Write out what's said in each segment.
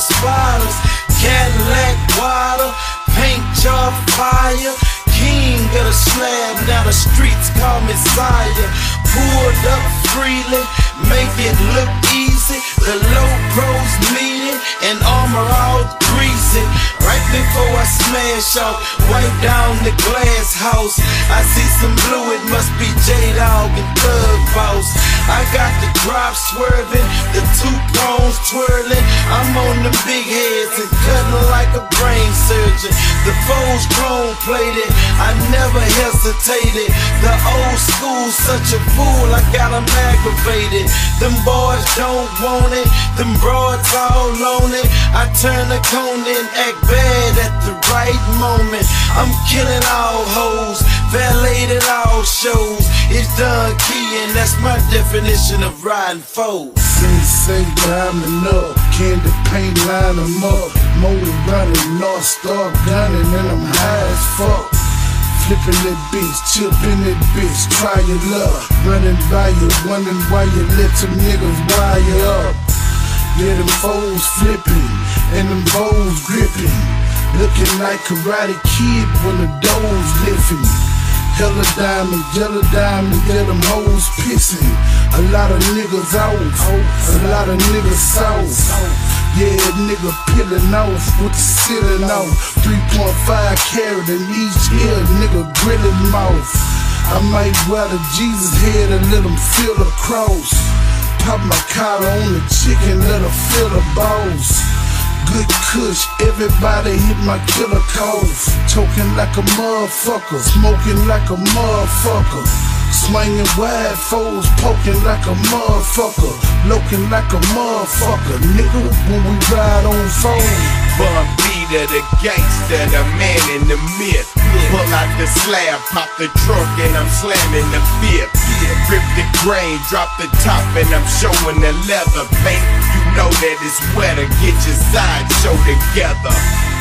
Bottles, bottles, Cadillac water, paint jar fire. King of the slab, now the streets call me sire. Pulled up freely, make it look easy. The low pros meeting and armor all greasy. Right before I smash off, wipe down the glass house. I see some blue, it must be J-Dog and Thug Boss. I got the drop swerving, the two prongs twirling. I'm on them big heads and cutting like a brain surgeon. The foes chrome plated, I never hesitated. The old school, such a fool, I got them aggravated. Them boys don't want it, them broads all on it. I turn the cone and act bad at the right moment. I'm killing all hoes, valeted all shows. It's done keying, that's my definition of riding foes. Sensei diamond up, candy paint line them up. Motor running, North Star gunning, and I'm high as fuck. Flipping that bitch, chipping that bitch, try your luck. Running by you, wondering why you let some niggas wire up. Yeah, them foes flipping, and them bows gripping. Looking like Karate Kid when the doors lifting. Hella diamond, yellow diamond, yeah, them hoes pissing. A lot of niggas out, a lot of niggas south. Yeah, nigga peeling off with the ceiling off. 3.5 carat in each ear, nigga grilling mouth. I might wear the Jesus head and let him feel the cross. Pop my collar on the chicken, let her feel the balls. Good kush, everybody hit my killer cough. Choking like a motherfucker, smoking like a motherfucker. Swinging wide foes, poking like a motherfucker. Loking like a motherfucker, nigga, when we ride on foes. Bun beater, the gangster, the man in the myth. Pull out the slab, pop the trunk, and I'm slamming the fifth. Rip the grain, drop the top, and I'm showing the leather paint. You know that it's wetter, get your sideshow together.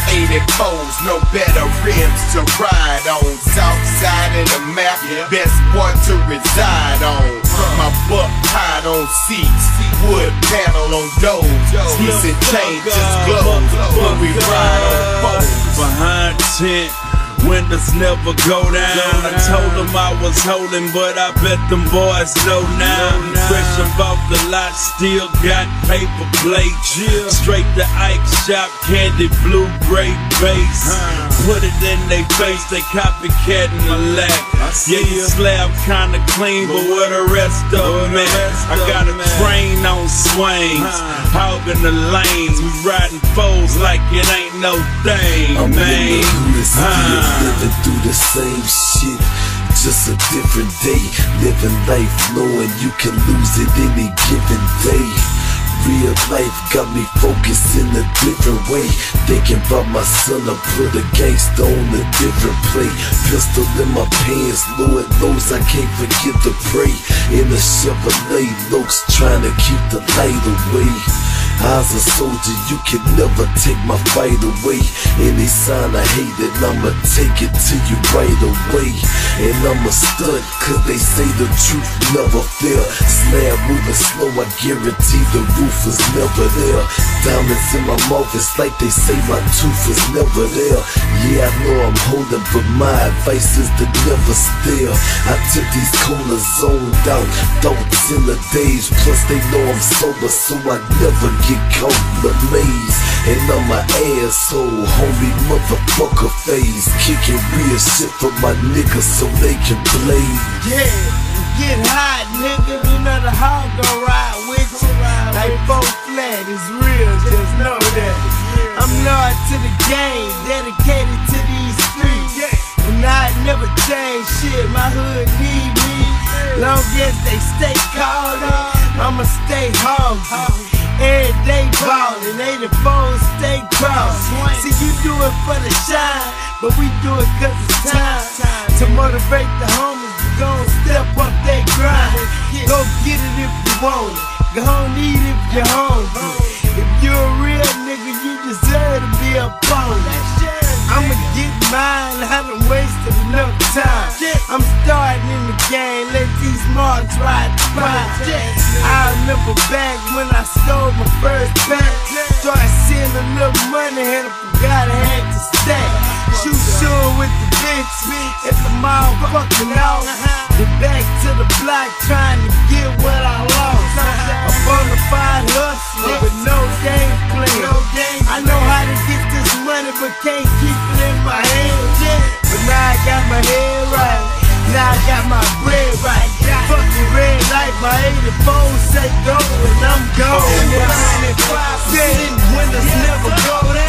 84s, no better rims to ride on. South side of the map, best one to reside on. My buck hide on seats, wood panel on doors. Piece and chain just glows when we ride on boats. Behind tent, windows never go down. I told them I was holding, but I bet them boys know now. Fresh about the lot, still got paper plates. Straight to Ike shop, candy blue, gray base. Put it in they face, they copycatting my lack. Yeah, the slab kinda clean, but where the rest of them at? I got a train on swings, hogging the lanes. We riding foes like it ain't no thing, man. Living through the same shit, just a different day. Living life knowing you can lose it any given day. Real life got me focused in a different way. Thinking about my son, I put a gangster on a different play. Pistol in my pants, Lord knows I can't forget to pray. In a Chevrolet, Lokes trying to keep the light away. As a soldier, you can never take my fight away. Any sign of hate, then I'ma take it to you right away. And I'ma stunt, cause they say the truth never fail. Slab moving slow, I guarantee the roof is never there. Diamonds in my mouth, it's like they say my tooth is never there. Yeah, I know I'm holding, but my advice is to never stare. I took these corners zoned out, thoughts in the days. Plus they know I'm sober, so I never get caught in the maze. And I'm an asshole, homie, motherfucker phase. Kicking real shit for my niggas so they can play. Yeah, get hot, nigga. You know the hog gon' ride with you. Like 4 flat is real, just know that. I'm loyal to the game, dedicated to these streets. And I never change shit, my hood need me. Long as they stay called up, I'ma stay hungry. Every day ballin', 84s stay cross. See, you do it for the shine, but we do it cause it's time to motivate the homies to go and step up their grind. Go get it if you want it, go home eat if you're hungry. If you're a real nigga, you deserve to be a opponent. I'ma get mine, I done wasted enough time. I'm starting in the game, let these marks ride by. I remember back when I stole my first pack. Started seeing a little money and I forgot I had to stack. Shoot sure with the bitch at the mall fucking out. Then back to the block trying to get what I lost. A bonafide hustler with no game plan. I know how to get this money but can't keep it in my hand. But now I got my head right, now I got my bread right. Fucking red light, my 84 say go and I'm gone. Windows never go down.